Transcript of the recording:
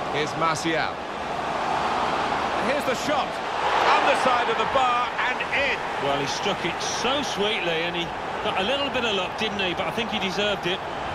Here's Martial. Here's the shot. Underside of the bar and in. Well, he struck it so sweetly and he got a little bit of luck, didn't he? But I think he deserved it.